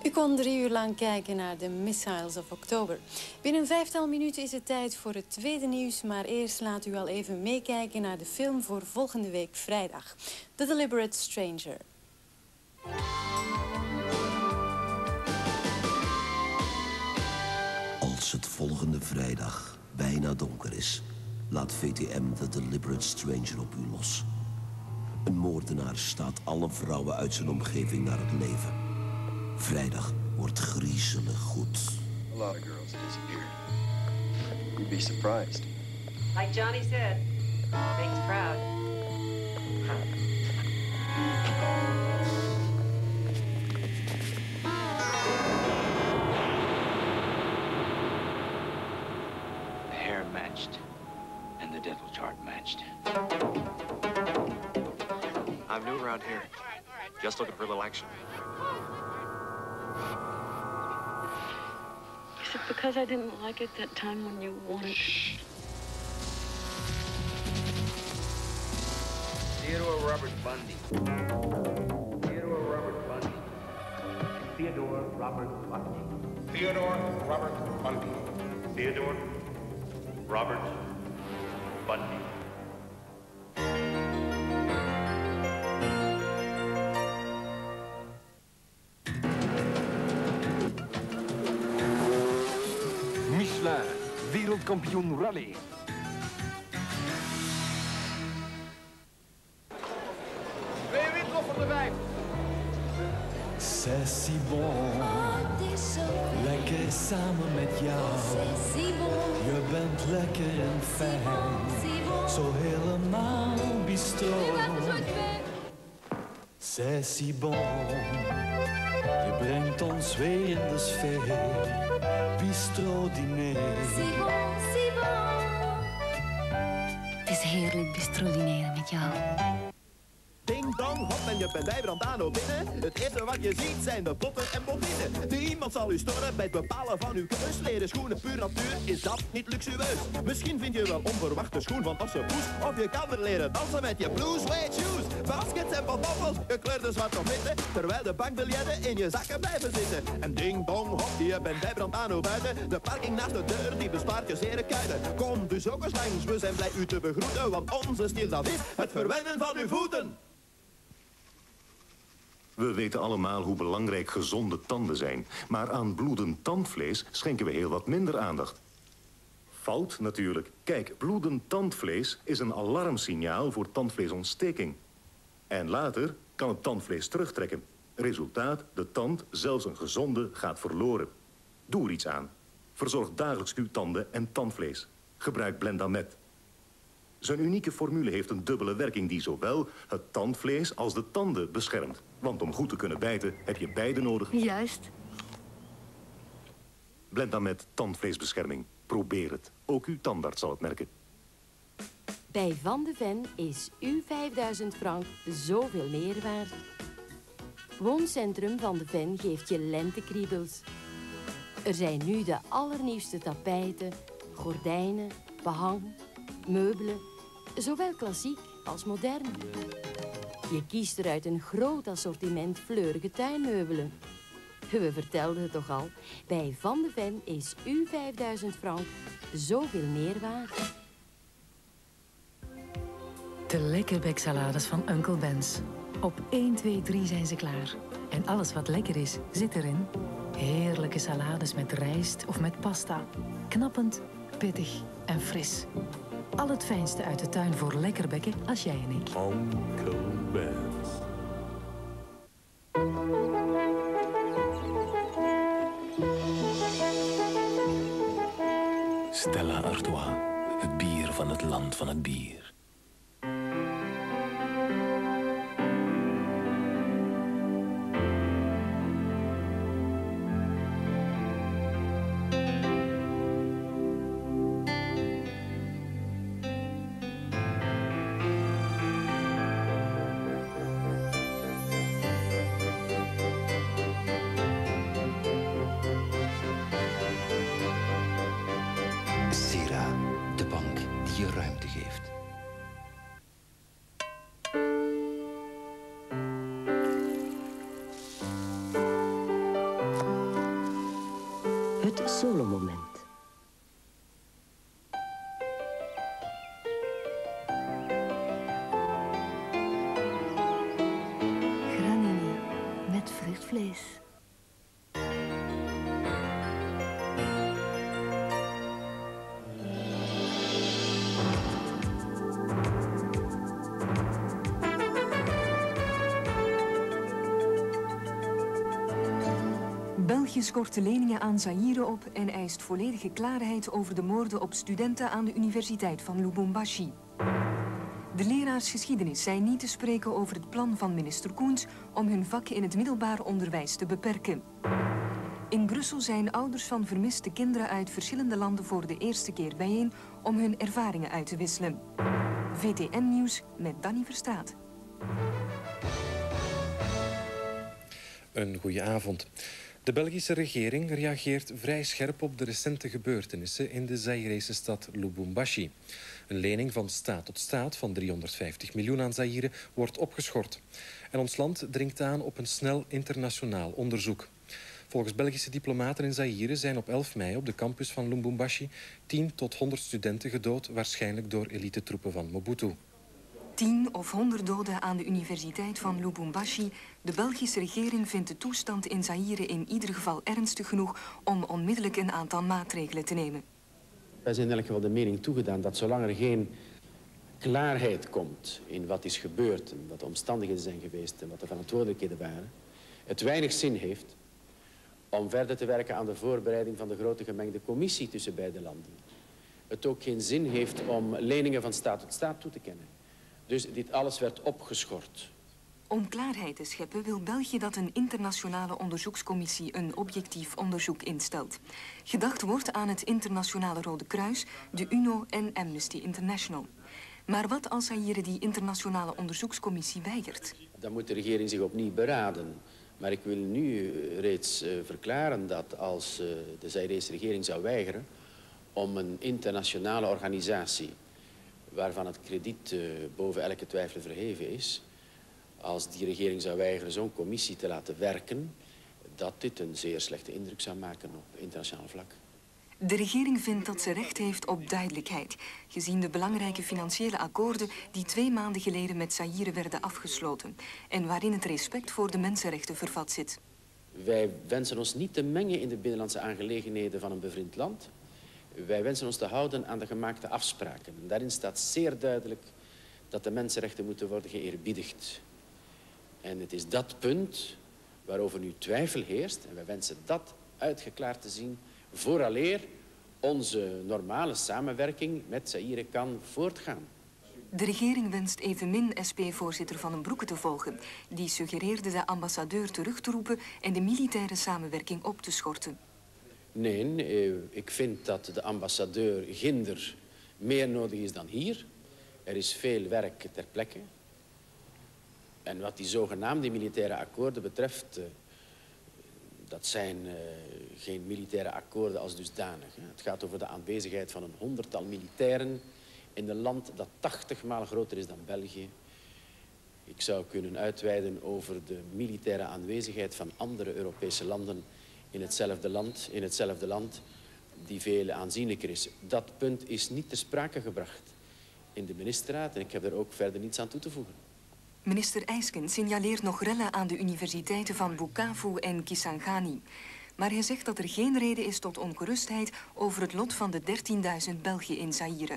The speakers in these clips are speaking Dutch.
U kon 3 uur lang kijken naar de Missiles of October. Binnen een 5-tal minuten is het tijd voor het tweede nieuws. Maar eerst laat u al even meekijken naar de film voor volgende week vrijdag. The Deliberate Stranger. Als het volgende vrijdag bijna donker is, laat VTM The Deliberate Stranger op u los. Een moordenaar staat alle vrouwen uit zijn omgeving naar het leven. Vrijdag wordt griezelig goed. A lot of girls disappeared. You'd be surprised. Like Johnny said, Big's proud. The hair matched, and the dental chart matched. I'm new around here. Just looking for a little action. Is it because I didn't like it that time when you wanted? Shh. Theodore Robert Bundy. Theodore Robert Bundy. Theodore Robert Bundy. Theodore Robert Bundy. Theodore Robert Bundy. Michelin, wereldkampioen rally. Twee windkoffer erbij. C'est si bon, lekker samen met jou. Je bent lekker en fijn, zo helemaal bistro. C'est si bon, je brengt ons weer in de sfeer. Bistro diner. Het is heerlijk bistro dineren met jou. Ding dong, hop en je bent bij Brandano binnen. Het eerste wat je ziet zijn de botten en bottinnen. Niemand zal u storen bij het bepalen van uw keus. Leren schoenen puur natuur, is dat niet luxueus? Misschien vind je wel onverwacht de schoen van Ossepoes. Of je kan er leren dansen met je blue suede shoes. Baskets en pantoffels, gekleurde zwart of witte. Terwijl de bankbiljetten in je zakken blijven zitten. En ding dong, hop, je bent bij Brandano buiten. De parking naast de deur, die bespaart je zere kuiten. Kom dus ook eens langs, we zijn blij u te begroeten. Want onze stil dat is het verwennen van uw voeten. We weten allemaal hoe belangrijk gezonde tanden zijn. Maar aan bloedend tandvlees schenken we heel wat minder aandacht. Fout natuurlijk. Kijk, bloedend tandvlees is een alarmsignaal voor tandvleesontsteking. En later kan het tandvlees terugtrekken. Resultaat, de tand, zelfs een gezonde, gaat verloren. Doe er iets aan. Verzorg dagelijks uw tanden en tandvlees. Gebruik Blendamet. Zijn unieke formule heeft een dubbele werking die zowel het tandvlees als de tanden beschermt. Want om goed te kunnen bijten heb je beide nodig. Juist. Blendamet tandvleesbescherming. Probeer het. Ook uw tandarts zal het merken. Bij Van de Ven is uw 5000 frank zoveel meer waard. Wooncentrum Van de Ven geeft je lentekriebels. Er zijn nu de allernieuwste tapijten, gordijnen, behang, meubelen, zowel klassiek als modern. Je kiest er uit een groot assortiment fleurige tuinmeubelen. We vertelden het toch al, bij Van de Ven is uw 5000 frank zoveel meer waard. De lekkerbeksalades van Uncle Ben's. Op 1, 2, 3 zijn ze klaar. En alles wat lekker is, zit erin. Heerlijke salades met rijst of met pasta. Knappend, pittig en fris. Al het fijnste uit de tuin voor lekker bekken als jij en ik. Uncle Ben's. Stella Artois, het bier van het land van het bier. Sera, de bank die je ruimte geeft. solomoment. Granini met vruchtvlees. België schort de leningen aan Zaïre op en eist volledige klaarheid over de moorden op studenten aan de Universiteit van Lubumbashi. De leraars geschiedenis zijn niet te spreken over het plan van minister Koens om hun vakken in het middelbaar onderwijs te beperken. In Brussel zijn ouders van vermiste kinderen uit verschillende landen voor de eerste keer bijeen om hun ervaringen uit te wisselen. VTM-nieuws met Danny Verstraat. Een goede avond. De Belgische regering reageert vrij scherp op de recente gebeurtenissen in de Zaïrese stad Lubumbashi. Een lening van staat tot staat van 350 miljoen aan Zaïre wordt opgeschort. En ons land dringt aan op een snel internationaal onderzoek. Volgens Belgische diplomaten in Zaïre zijn op 11 mei op de campus van Lubumbashi 10 tot 100 studenten gedood, waarschijnlijk door elitetroepen van Mobutu. 10 of 100 doden aan de Universiteit van Lubumbashi. De Belgische regering vindt de toestand in Zaïre in ieder geval ernstig genoeg om onmiddellijk een aantal maatregelen te nemen. Wij zijn in elk geval de mening toegedaan dat zolang er geen klaarheid komt in wat is gebeurd en wat de omstandigheden zijn geweest en wat de verantwoordelijkheden waren, het weinig zin heeft om verder te werken aan de voorbereiding van de grote gemengde commissie tussen beide landen. Het ook geen zin heeft om leningen van staat tot staat toe te kennen. Dus dit alles werd opgeschort. Om klaarheid te scheppen wil België dat een internationale onderzoekscommissie een objectief onderzoek instelt. Gedacht wordt aan het Internationale Rode Kruis, de UNO en Amnesty International. Maar wat als Zaïre die internationale onderzoekscommissie weigert? Dan moet de regering zich opnieuw beraden. Maar ik wil nu reeds verklaren dat als de Zaïrese regering zou weigeren om een internationale organisatie waarvan het krediet boven elke twijfel verheven is, als die regering zou weigeren zo'n commissie te laten werken, dat dit een zeer slechte indruk zou maken op internationaal vlak. De regering vindt dat ze recht heeft op duidelijkheid, gezien de belangrijke financiële akkoorden die 2 maanden geleden met Zaïre werden afgesloten en waarin het respect voor de mensenrechten vervat zit. Wij wensen ons niet te mengen in de binnenlandse aangelegenheden van een bevriend land. Wij wensen ons te houden aan de gemaakte afspraken. En daarin staat zeer duidelijk dat de mensenrechten moeten worden geëerbiedigd. En het is dat punt waarover nu twijfel heerst. En wij wensen dat uitgeklaard te zien vooraleer onze normale samenwerking met Zaïre kan voortgaan. De regering wenst evenmin SP-voorzitter Van den Broeke te volgen. Die suggereerde de ambassadeur terug te roepen en de militaire samenwerking op te schorten. Nee, ik vind dat de ambassadeur ginder meer nodig is dan hier. Er is veel werk ter plekke. En wat die zogenaamde militaire akkoorden betreft, dat zijn geen militaire akkoorden als dusdanig. Het gaat over de aanwezigheid van een 100-tal militairen in een land dat 80 maal groter is dan België. Ik zou kunnen uitweiden over de militaire aanwezigheid van andere Europese landen in hetzelfde land, die veel aanzienlijker is. Dat punt is niet ter sprake gebracht in de ministerraad en ik heb er ook verder niets aan toe te voegen. Minister Eysken signaleert nog rellen aan de universiteiten van Bukavu en Kisangani. Maar hij zegt dat er geen reden is tot ongerustheid over het lot van de 13.000 Belgen in Zaïre.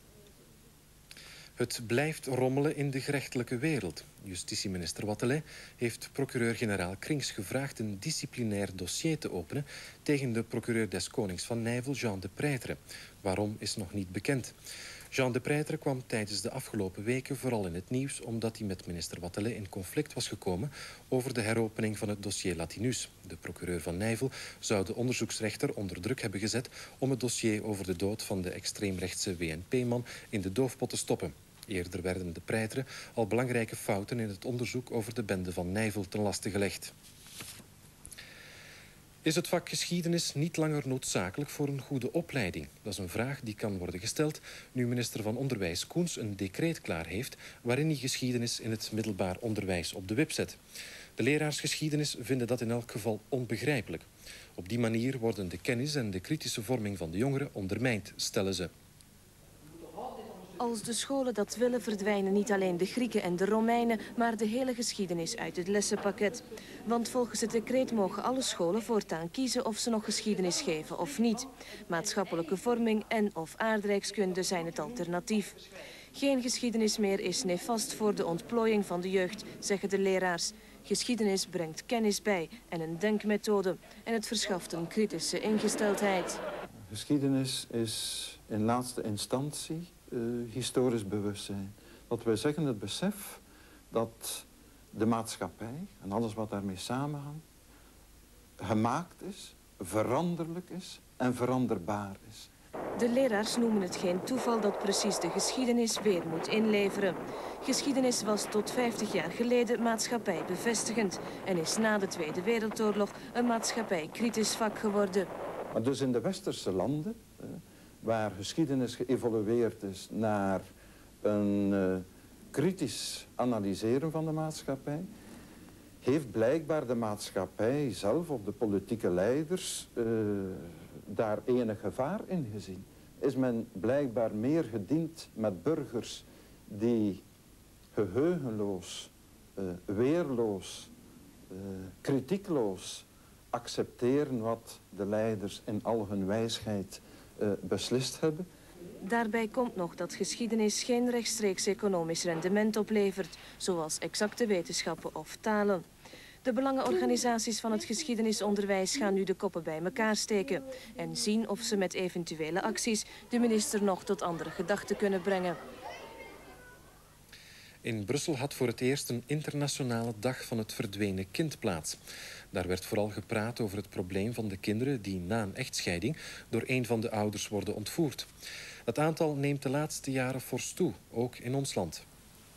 Het blijft rommelen in de gerechtelijke wereld. Justitieminister Wathelet heeft procureur-generaal Krings gevraagd een disciplinair dossier te openen tegen de procureur des Konings van Nijvel, Jean de Prijtre. Waarom is nog niet bekend. Jean de Prijtre kwam tijdens de afgelopen weken vooral in het nieuws omdat hij met minister Wathelet in conflict was gekomen over de heropening van het dossier Latinus. De procureur van Nijvel zou de onderzoeksrechter onder druk hebben gezet om het dossier over de dood van de extreemrechtse WNP-man in de doofpot te stoppen. Eerder werden de Prijtre al belangrijke fouten in het onderzoek over de bende van Nijvel ten laste gelegd. Is het vak geschiedenis niet langer noodzakelijk voor een goede opleiding? Dat is een vraag die kan worden gesteld nu minister van Onderwijs Koens een decreet klaar heeft waarin hij geschiedenis in het middelbaar onderwijs op de wip zet. De leraars geschiedenis vinden dat in elk geval onbegrijpelijk. Op die manier worden de kennis en de kritische vorming van de jongeren ondermijnd, stellen ze. Als de scholen dat willen, verdwijnen niet alleen de Grieken en de Romeinen, maar de hele geschiedenis uit het lessenpakket. Want volgens het decreet mogen alle scholen voortaan kiezen of ze nog geschiedenis geven of niet. Maatschappelijke vorming en of aardrijkskunde zijn het alternatief. Geen geschiedenis meer is nefast voor de ontplooiing van de jeugd, zeggen de leraars. Geschiedenis brengt kennis bij en een denkmethode. En het verschaft een kritische ingesteldheid. Geschiedenis is in laatste instantie historisch bewustzijn. Dat wij zeggen het besef dat de maatschappij en alles wat daarmee samenhangt gemaakt is, veranderlijk is en veranderbaar is. De leraars noemen het geen toeval dat precies de geschiedenis weer moet inleveren. Geschiedenis was tot 50 jaar geleden maatschappijbevestigend en is na de Tweede Wereldoorlog een maatschappijkritisch vak geworden. Maar dus in de westerse landen, waar geschiedenis geëvolueerd is naar een kritisch analyseren van de maatschappij, heeft blijkbaar de maatschappij zelf of de politieke leiders daar enig gevaar in gezien. Is men blijkbaar meer gediend met burgers die geheugenloos, weerloos, kritiekloos accepteren wat de leiders in al hun wijsheid beslist hebben. Daarbij komt nog dat geschiedenis geen rechtstreeks economisch rendement oplevert, zoals exacte wetenschappen of talen. De belangenorganisaties van het geschiedenisonderwijs gaan nu de koppen bij elkaar steken en zien of ze met eventuele acties de minister nog tot andere gedachten kunnen brengen. In Brussel had voor het eerst een internationale dag van het verdwenen kind plaats. Daar werd vooral gepraat over het probleem van de kinderen die na een echtscheiding door een van de ouders worden ontvoerd. Dat aantal neemt de laatste jaren fors toe, ook in ons land.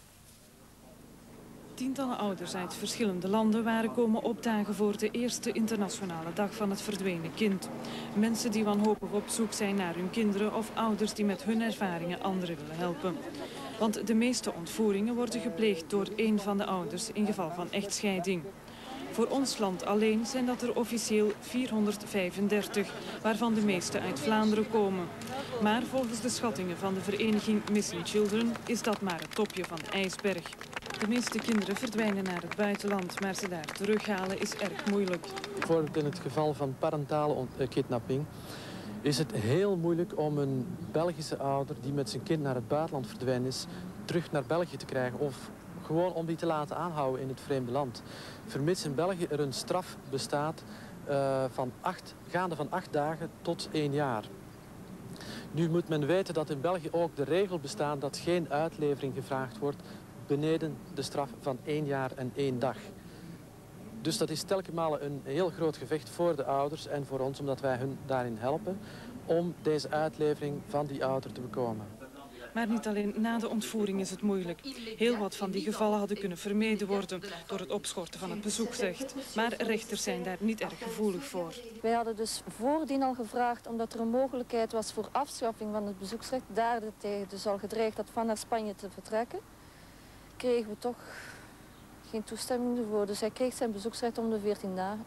Tientallen ouders uit verschillende landen waren komen opdagen voor de eerste internationale dag van het verdwenen kind. Mensen die wanhopig op zoek zijn naar hun kinderen of ouders die met hun ervaringen anderen willen helpen. Want de meeste ontvoeringen worden gepleegd door één van de ouders in geval van echtscheiding. Voor ons land alleen zijn dat er officieel 435, waarvan de meeste uit Vlaanderen komen. Maar volgens de schattingen van de vereniging Missing Children is dat maar het topje van de ijsberg. De meeste kinderen verdwijnen naar het buitenland, maar ze daar terughalen is erg moeilijk. Bijvoorbeeld in het geval van parentale kidnapping is het heel moeilijk om een Belgische ouder die met zijn kind naar het buitenland verdwijnen is, terug naar België te krijgen of gewoon om die te laten aanhouden in het vreemde land. Vermits in België er een straf bestaat gaande van 8 dagen tot 1 jaar. Nu moet men weten dat in België ook de regel bestaat dat geen uitlevering gevraagd wordt beneden de straf van 1 jaar en 1 dag. Dus dat is telkens malen een heel groot gevecht voor de ouders en voor ons, omdat wij hun daarin helpen om deze uitlevering van die ouder te bekomen. Maar niet alleen na de ontvoering is het moeilijk. Heel wat van die gevallen hadden kunnen vermeden worden door het opschorten van het bezoeksrecht. Maar rechters zijn daar niet erg gevoelig voor. Wij hadden dus voordien al gevraagd, omdat er een mogelijkheid was voor afschaffing van het bezoeksrecht, daartegen dus al gedreigd had van naar Spanje te vertrekken, kregen we toch geen toestemming ervoor. Dus hij kreeg zijn bezoeksrecht om de 14 dagen.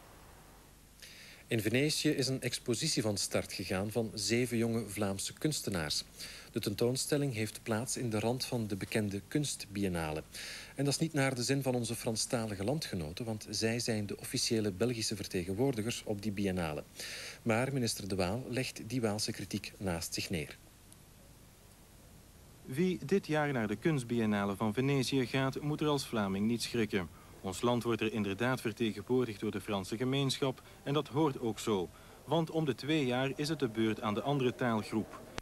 In Venetië is een expositie van start gegaan van 7 jonge Vlaamse kunstenaars. De tentoonstelling heeft plaats in de rand van de bekende kunstbiennale. En dat is niet naar de zin van onze Franstalige landgenoten, want zij zijn de officiële Belgische vertegenwoordigers op die biennale. Maar minister De Waal legt die Waalse kritiek naast zich neer. Wie dit jaar naar de kunstbiennale van Venetië gaat, moet er als Vlaming niet schrikken. Ons land wordt er inderdaad vertegenwoordigd door de Franse gemeenschap en dat hoort ook zo. Want om de 2 jaar is het de beurt aan de andere taalgroep.